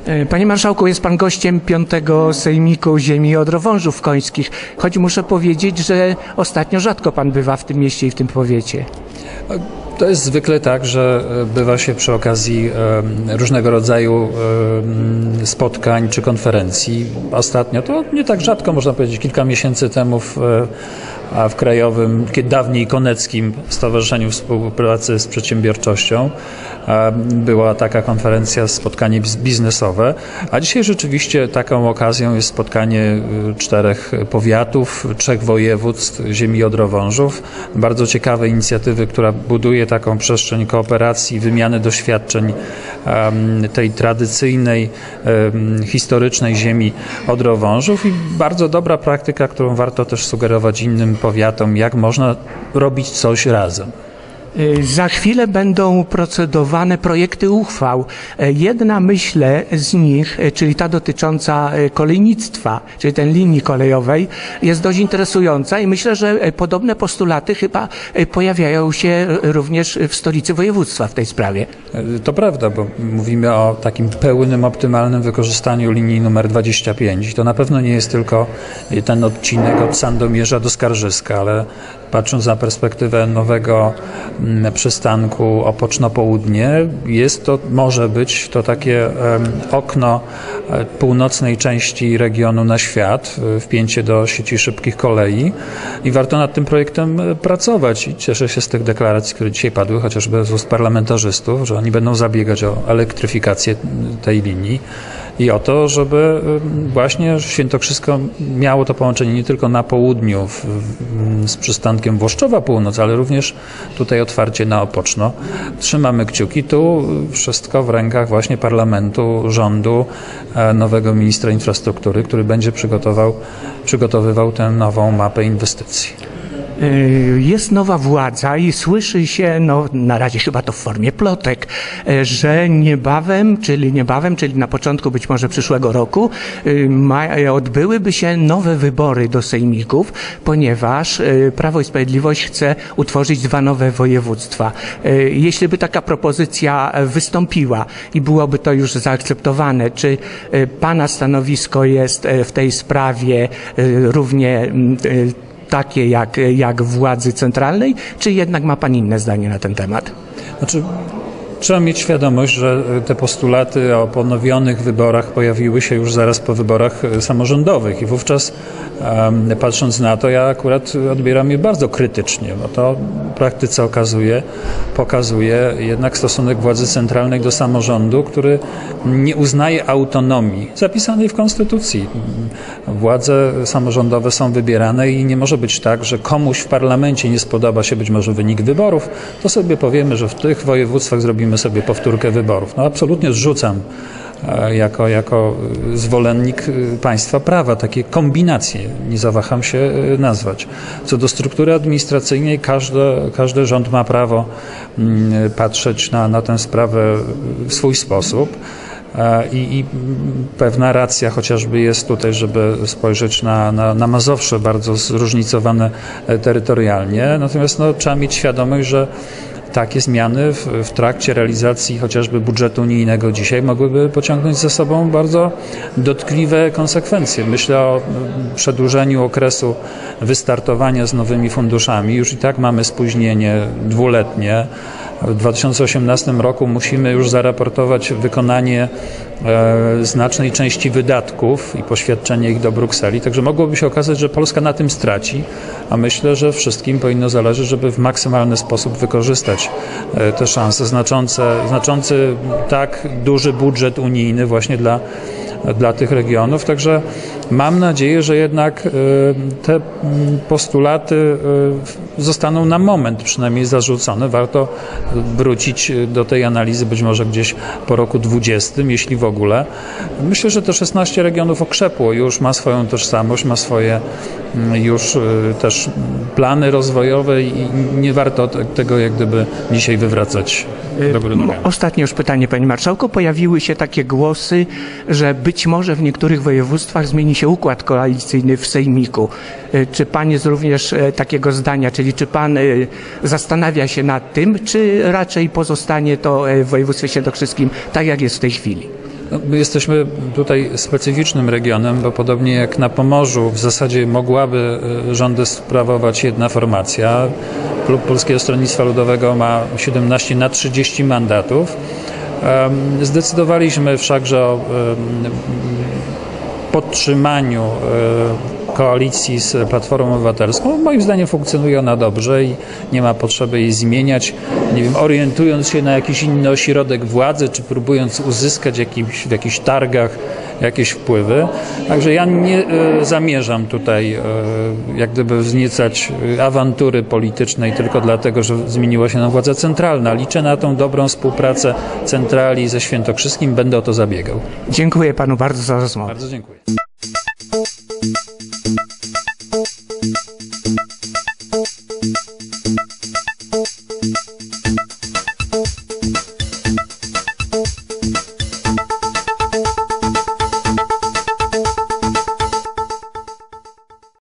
Panie marszałku, jest pan gościem 5. Sejmiku Ziemi Odrowążów Końskich, choć muszę powiedzieć, że ostatnio rzadko pan bywa w tym mieście i w tym powiecie. To jest zwykle tak, że bywa się przy okazji różnego rodzaju spotkań czy konferencji. Ostatnio, to nie tak rzadko, można powiedzieć, kilka miesięcy temu w Krajowym, dawniej Koneckim Stowarzyszeniu Współpracy z Przedsiębiorczością była taka konferencja, spotkanie biznesowe, a dzisiaj rzeczywiście taką okazją jest spotkanie 4 powiatów, 3 województw ziemi Odrowążów. Bardzo ciekawej inicjatywy, która buduje taką przestrzeń kooperacji, wymiany doświadczeń tej tradycyjnej, historycznej ziemi Odrowążów i bardzo dobra praktyka, którą warto też sugerować innym powiatom, jak można robić coś razem. Za chwilę będą procedowane projekty uchwał. Jedna, myślę, z nich, czyli ta dotycząca kolejnictwa, czyli tej linii kolejowej, jest dość interesująca i myślę, że podobne postulaty chyba pojawiają się również w stolicy województwa w tej sprawie. To prawda, bo mówimy o takim pełnym, optymalnym wykorzystaniu linii numer 25. To na pewno nie jest tylko ten odcinek od Sandomierza do Skarżyska, ale patrząc na perspektywę nowego przystanku Opoczno-Południe, może być to takie okno północnej części regionu na świat, wpięcie do sieci szybkich kolei i warto nad tym projektem pracować. I cieszę się z tych deklaracji, które dzisiaj padły, chociażby z ust parlamentarzystów, że oni będą zabiegać o elektryfikację tej linii i o to, żeby właśnie Świętokrzysko miało to połączenie nie tylko na południu z przystankiem Włoszczowa Północ, ale również tutaj otwarcie na Opoczno. Trzymamy kciuki. Tu wszystko w rękach właśnie parlamentu, rządu, nowego ministra infrastruktury, który będzie przygotowywał tę nową mapę inwestycji. Jest nowa władza i słyszy się, na razie chyba to w formie plotek, że niebawem, czyli na początku być może przyszłego roku, odbyłyby się nowe wybory do sejmików, ponieważ Prawo i Sprawiedliwość chce utworzyć 2 nowe województwa. Jeśli by taka propozycja wystąpiła i byłoby to już zaakceptowane, czy pana stanowisko jest w tej sprawie równie takie jak władzy centralnej, czy jednak ma pan inne zdanie na ten temat? Trzeba mieć świadomość, że te postulaty o ponowionych wyborach pojawiły się już zaraz po wyborach samorządowych i wówczas patrząc na to, ja akurat odbieram je bardzo krytycznie, bo to w praktyce pokazuje jednak stosunek władzy centralnej do samorządu, który nie uznaje autonomii zapisanej w Konstytucji. Władze samorządowe są wybierane i nie może być tak, że komuś w parlamencie nie spodoba się być może wynik wyborów, to sobie powiemy, że w tych województwach zrobimy sobie powtórkę wyborów. Absolutnie zrzucam jako zwolennik państwa prawa takie kombinacje, nie zawaham się nazwać. Co do struktury administracyjnej, każdy rząd ma prawo patrzeć na tę sprawę w swój sposób. I pewna racja chociażby jest tutaj, żeby spojrzeć na Mazowsze, bardzo zróżnicowane terytorialnie. Natomiast trzeba mieć świadomość, że takie zmiany w trakcie realizacji chociażby budżetu unijnego dzisiaj mogłyby pociągnąć za sobą bardzo dotkliwe konsekwencje. Myślę o przedłużeniu okresu wystartowania z nowymi funduszami. Już i tak mamy spóźnienie 2-letnie. W 2018 roku musimy już zaraportować wykonanie znacznej części wydatków i poświadczenie ich do Brukseli. Także mogłoby się okazać, że Polska na tym straci, a myślę, że wszystkim powinno zależeć, żeby w maksymalny sposób wykorzystać te szanse. Znaczący tak duży budżet unijny właśnie dla tych regionów. Także mam nadzieję, że jednak te postulaty zostaną na moment przynajmniej zarzucone. Warto wrócić do tej analizy być może gdzieś po roku 2020, jeśli w ogóle. Myślę, że te 16 regionów okrzepło, już ma swoją tożsamość, ma swoje już też plany rozwojowe i nie warto tego jak gdyby dzisiaj wywracać do góry nogami. Ostatnie już pytanie, panie marszałku. Pojawiły się takie głosy, że być może w niektórych województwach zmieni się układ koalicyjny w sejmiku. Czy pan jest również takiego zdania, czyli czy pan zastanawia się nad tym, czy raczej pozostanie to w województwie świętokrzyskim tak, jak jest w tej chwili? No, my jesteśmy tutaj specyficznym regionem, bo podobnie jak na Pomorzu w zasadzie mogłaby rządy sprawować jedna formacja. Klub Polskiego Stronnictwa Ludowego ma 17 na 30 mandatów. Zdecydowaliśmy wszakże o podtrzymaniu koalicji z Platformą Obywatelską. Moim zdaniem funkcjonuje ona dobrze i nie ma potrzeby jej zmieniać, nie wiem, orientując się na jakiś inny ośrodek władzy, czy próbując uzyskać w jakichś targach jakieś wpływy. Także ja nie zamierzam tutaj jak gdyby wzniecać awantury politycznej tylko dlatego, że zmieniła się nam władza centralna. Liczę na tą dobrą współpracę centrali ze Świętokrzyskim. Będę o to zabiegał. Dziękuję panu bardzo za rozmowę. Bardzo dziękuję.